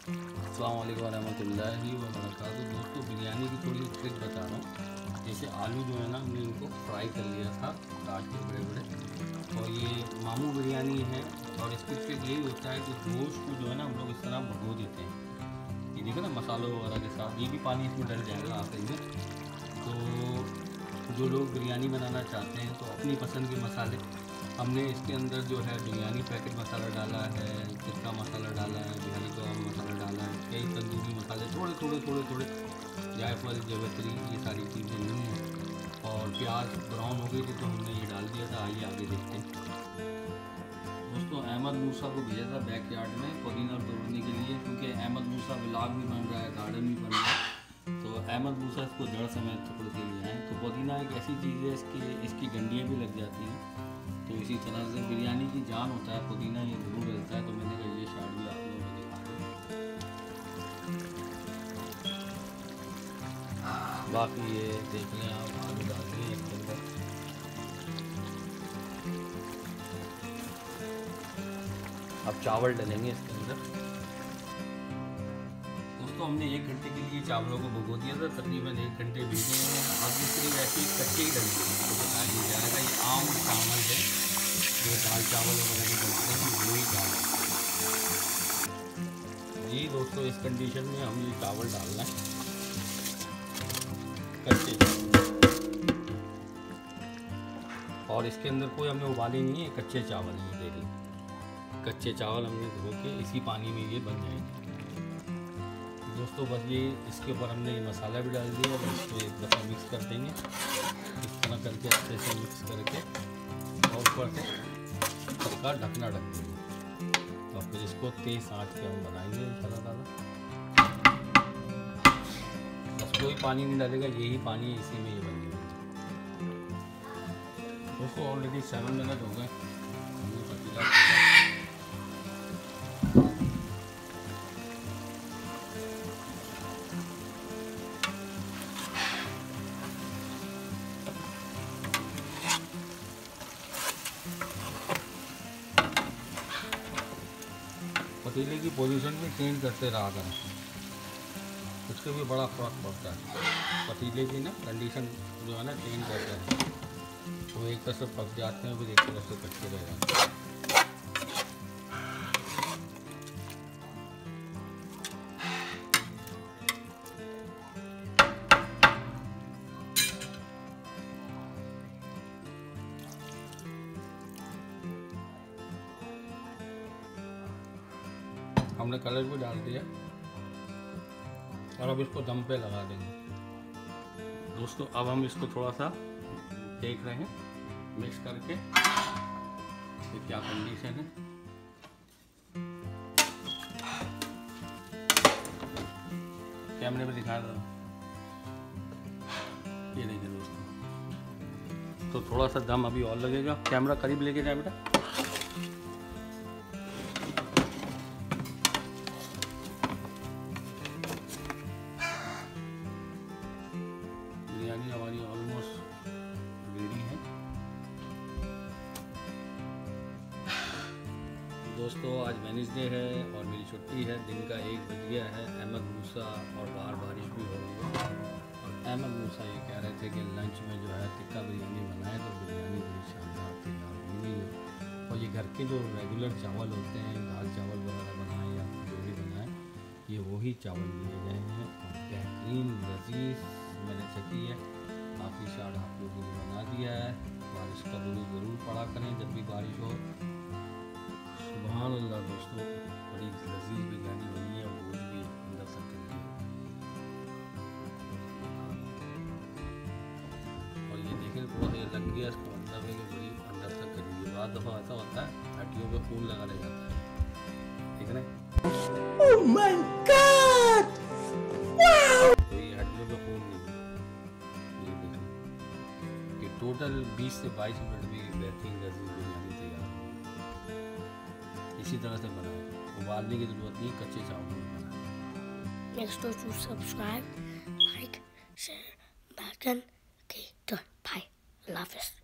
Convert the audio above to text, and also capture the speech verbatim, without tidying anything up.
अस्सलाम वालेकुम रहमतुल्लाहि व बरकातुहू। दोस्तों बिरयानी की थोड़ी ट्रिक बता रहा हूँ। जैसे आलू जो है ना, हमने इनको फ्राई कर लिया था काट के बड़े बड़े, और ये मामू बिरयानी है। और इसकी ट्रिक यही होता है कि गोश्त को जो है ना हम लोग इस तरह भगो देते हैं। ये देखो ना मसालों वगैरह के साथ, ये भी पानी इसमें डल जाएगा आखिर में। तो जो लोग बिरयानी बनाना चाहते हैं तो अपनी पसंद के मसाले, हमने इसके अंदर जो है बिरयानी पैकेट मसाला डाला है, टिक्का मसाला डाला है, बिरयानी का मसाला डाला है, कई तंदूरी मसाले थोड़े थोड़े थोड़े थोड़े, जायफल जावित्री, ये सारी चीज़ें ली हैं। और प्याज ब्राउन हो गई थी तो हमने ये डाल दिया था। आइए आगे देखते हैं। दोस्तों अहमद मूसा को भेजा था बैक यार्ड में पुदीना तोड़ने के लिए, क्योंकि अहमद मूसा व्लॉग भी बन रहा है, गार्डन भी बन रहा है। तो अहमद मूसा इसको जड़ समेत टुकड़ के लिए आए। तो पुदीना एक ऐसी चीज़ है, इसकी इसकी डंडियाँ भी लग जाती हैं। तो इसी तरह से बिरयानी की जान होता है पुदीना, ये ज़रूर डलता है। तो मैंने कहा ये शार्ट भी आप लोगों को दिखा दूँ। बाकी ये देख लें आप, आलू डाल दिए इसके अंदर। अब चावल डलेंगे इसके अंदर। दोस्तों हमने एक घंटे के लिए चावलों को भिगो दिया था, तकरीबन एक घंटे भीगे हैं। अब ये सिर्फ ऐसे ही कच्चे ही डलेंगे, तो बता दिया जाएगा। ये आम चावल है जो दाल चावल वगैरह में बनते हैं, वही चावल। जी दोस्तों, इस कंडीशन में हम ये चावल डालना है, कच्चे चावल। और इसके अंदर कोई हमने उबाली नहीं है, कच्चे चावल हैं। देख लें, कच्चे चावल हमने धो के इसी पानी में ये बन जाएंगे। दोस्तों बस ये इसके ऊपर हमने ये मसाला भी डाल दिया और इसको एक दफ़ा मिक्स कर देंगे इस तरह करके, अच्छे से मिक्स करके, और ऊपर से सबका ढकना ढक देंगे। और फिर इसको तेज़ आंच पे हम बनाएंगे ज़्यादा ज़्यादा। बस कोई पानी नहीं डालेगा, यही पानी है, इसी में ये बन गया। दोस्तों ऑलरेडी सेवन मिनट हो गए हमने पतीला। पतीले की पोजीशन भी चेंज करते रहा करें, उससे भी बड़ा फर्क पड़ता है। पतीले की ना कंडीशन जो है ना चेंज करते हैं, वो एक तरफ से पक जाते हैं, फिर एक तरफ से कच्चे रह जाते हैं। हमने कलर भी डाल दिया और अब इसको दम पे लगा देंगे। दोस्तों अब हम इसको थोड़ा सा देख रहे हैं मिक्स करके कि क्या कंडीशन है। कैमरे में दिखा दो, ये देखिए दोस्तों। तो थोड़ा सा दम अभी और लगेगा। कैमरा करीब लेके जाए बेटा। बिरयानी हमारी ऑलमोस्ट रेडी है। दोस्तों आज वेडनेसडे है और मेरी छुट्टी है, दिन का एक बज गया है। अहमद मूसा और बाहर बारिश भी हो रही है। और अहमद मूसा ये कह रहे थे कि लंच में जो है टिक्का बिरयानी बनाए, तो बिरयानी बड़ी शानदार तैयार हुई हुई है। और ये घर के जो रेगुलर चावल होते हैं, दाल चावल वगैरह बनाए या जो भी बनाए, ये वही चावल लिए गए हैं। और बेहतरीन लजीज मैंने चखी है। काफ़ी शार्ट आप लोगों ने बना दिया है। बारिश का बुरुज ज़रूर पड़ा करें जब भी बारिश हो। सुभान अल्लाह दोस्तों, बड़ी लजीज बिरयानी बनी है, वो भी अंदर तक गई है। और ये देखें थोड़ा सा लग गया, इसका मतलब है कि बड़ी अंदर तक गई है। बाद दफ़ा ऐसा होता है हड्डियों पे फूल लगा ले जाता है, ठीक है ना। ओह माय गॉड, तो ये हड्डियों पे फूल नहीं है। ये देखें कि टोटल बीस से बाईस मिनट में बेहतरीन लजीज बिरयानी तैयार है। इसी तरह से बनाए, उबालने की जरूरत नहीं, कच्चे चावल में बनाए। Next door to subscribe, like, share, button, okay, done. Bye. Love us.